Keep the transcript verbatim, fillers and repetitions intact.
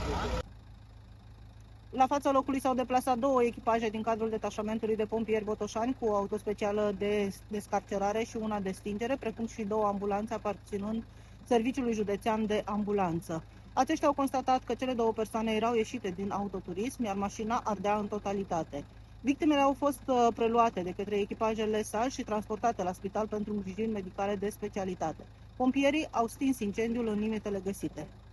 La fața locului s-au deplasat două echipaje din cadrul detașamentului de pompieri Botoșani cu o autospecială de descarcerare și una de stingere, precum și două ambulanțe aparținând Serviciului Județean de Ambulanță. Aceștia au constatat că cele două persoane erau ieșite din autoturism, iar mașina ardea în totalitate. Victimele au fost preluate de către echipajele S A J și transportate la spital pentru îngrijiri medicale de specialitate. Pompierii au stins incendiul în limitele găsite.